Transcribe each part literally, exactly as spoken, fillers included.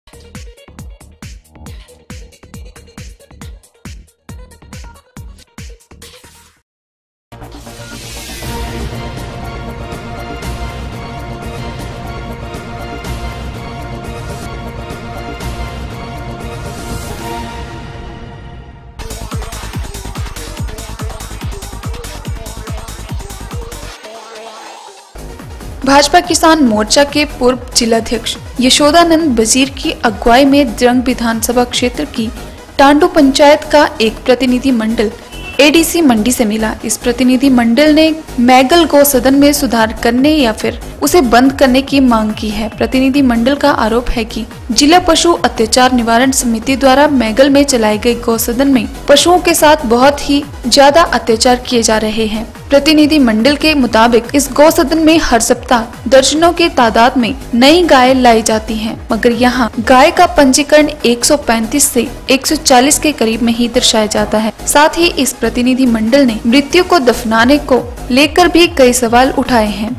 भाजपा किसान मोर्चा के पूर्व जिलाध्यक्ष यशोदानंद वजीर की अगुवाई में द्रंग विधानसभा क्षेत्र की टांडू पंचायत का एक प्रतिनिधि मंडल एडीसी मंडी से मिला। इस प्रतिनिधि मंडल ने मैगल गौ सदन में सुधार करने या फिर उसे बंद करने की मांग की है। प्रतिनिधि मंडल का आरोप है कि जिला पशु अत्याचार निवारण समिति द्वारा मैगल में चलाए गए गौ सदन में पशुओं के साथ बहुत ही ज्यादा अत्याचार किए जा रहे हैं। प्रतिनिधि मंडल के मुताबिक इस गौ सदन में हर सप्ताह दर्जनों के तादाद में नई गाय लाई जाती हैं, मगर यहाँ गाय का पंजीकरण एक सौ पैंतीस से एक सौ चालीस के करीब में ही दर्शाया जाता है। साथ ही इस प्रतिनिधि मंडल ने मृत्यु को दफनाने को लेकर भी कई सवाल उठाए हैं।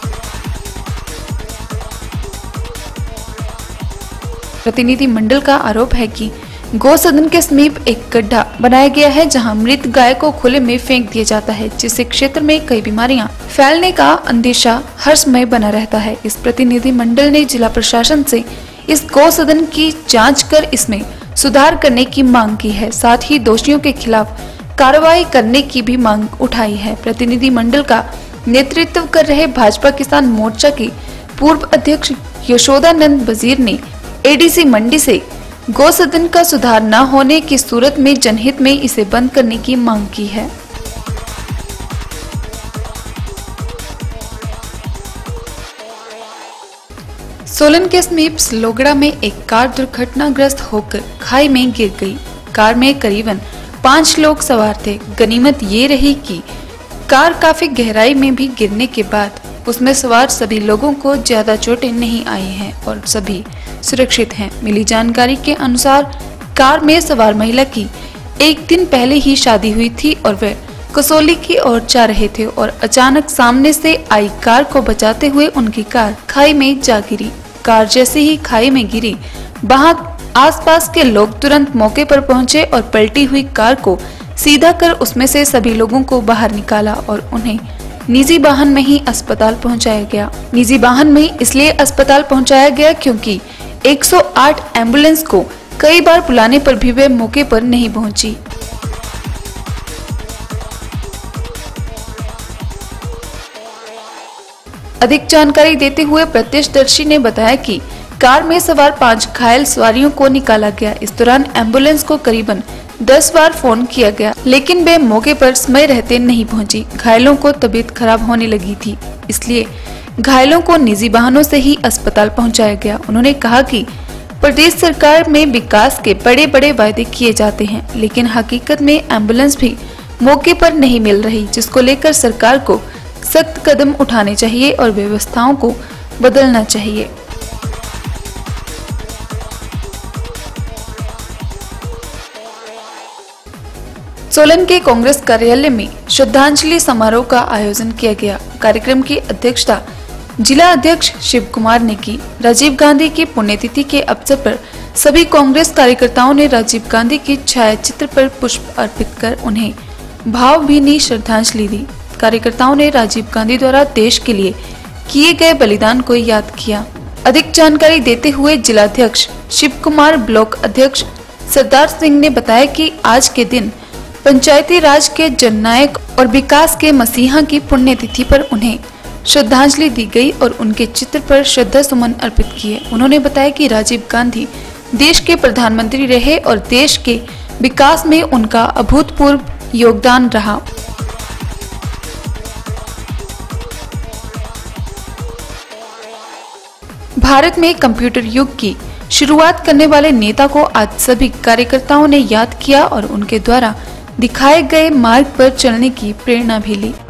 प्रतिनिधि मंडल का आरोप है कि गौ सदन के समीप एक गड्ढा बनाया गया है जहां मृत गाय को खुले में फेंक दिया जाता है, जिससे क्षेत्र में कई बीमारियां फैलने का अंदेशा हर समय बना रहता है। इस प्रतिनिधि मंडल ने जिला प्रशासन से इस गौ सदन की जांच कर इसमें सुधार करने की मांग की है। साथ ही दोषियों के खिलाफ कार्रवाई करने की भी मांग उठाई है। प्रतिनिधि मंडल का नेतृत्व कर रहे भाजपा किसान मोर्चा के पूर्व अध्यक्ष यशोदानंद वजीर ने एडीसी मंडी से गौ सदन का सुधार न होने की सूरत में जनहित में इसे बंद करने की मांग की है। सोलन के समीप सलोगड़ा में एक कार दुर्घटनाग्रस्त होकर खाई में गिर गई। कार में करीबन पाँच लोग सवार थे। गनीमत ये रही कि कार काफी गहराई में भी गिरने के बाद उसमें सवार सभी लोगों को ज्यादा चोटें नहीं आई हैं और सभी सुरक्षित हैं। मिली जानकारी के अनुसार कार में सवार महिला की एक दिन पहले ही शादी हुई थी और वह कसौली की ओर जा रहे थे और अचानक सामने से आई कार को बचाते हुए उनकी कार खाई में जा गिरी। कार जैसे ही खाई में गिरी, वहां आसपास के लोग तुरंत मौके पर पहुंचे और पलटी हुई कार को सीधा कर उसमें से सभी लोगों को बाहर निकाला और उन्हें निजी वाहन में ही अस्पताल पहुंचाया गया। निजी वाहन में इसलिए अस्पताल पहुंचाया गया क्योंकि एक सौ आठ एम्बुलेंस को कई बार बुलाने पर भी वे मौके पर नहीं पहुंची। अधिक जानकारी देते हुए प्रत्यक्षदर्शी ने बताया कि कार में सवार पांच घायल सवारियों को निकाला गया। इस दौरान एम्बुलेंस को करीबन दस बार फोन किया गया, लेकिन वे मौके पर समय रहते नहीं पहुंची। घायलों को तबीयत खराब होने लगी थी, इसलिए घायलों को निजी वाहनों से ही अस्पताल पहुंचाया गया। उन्होंने कहा कि प्रदेश सरकार में विकास के बड़े बड़े वायदे किए जाते हैं, लेकिन हकीकत में एम्बुलेंस भी मौके पर नहीं मिल रही, जिसको लेकर सरकार को सख्त कदम उठाने चाहिए और व्यवस्थाओं को बदलना चाहिए। सोलन के कांग्रेस कार्यालय में श्रद्धांजलि समारोह का आयोजन किया गया। कार्यक्रम की अध्यक्षता जिला अध्यक्ष शिव कुमार ने की। राजीव गांधी की पुण्यतिथि के अवसर पर सभी कांग्रेस कार्यकर्ताओं ने राजीव गांधी के छायाचित्र पर पुष्प अर्पित कर उन्हें भावभीनी श्रद्धांजलि दी। कार्यकर्ताओं ने राजीव गांधी द्वारा देश के लिए किए गए बलिदान को याद किया। अधिक जानकारी देते हुए जिलाध्यक्ष शिव कुमार, ब्लॉक अध्यक्ष सरदार सिंह ने बताया कि आज के दिन पंचायती राज के जननायक और विकास के मसीहा की पुण्यतिथि पर उन्हें श्रद्धांजलि दी गई और उनके चित्र पर श्रद्धा सुमन अर्पित किए। उन्होंने बताया कि राजीव गांधी देश के प्रधानमंत्री रहे और देश के विकास में उनका अभूतपूर्व योगदान रहा। भारत में कंप्यूटर युग की शुरुआत करने वाले नेता को आज सभी कार्यकर्ताओं ने याद किया और उनके द्वारा दिखाए गए मार्ग पर चलने की प्रेरणा भी ली।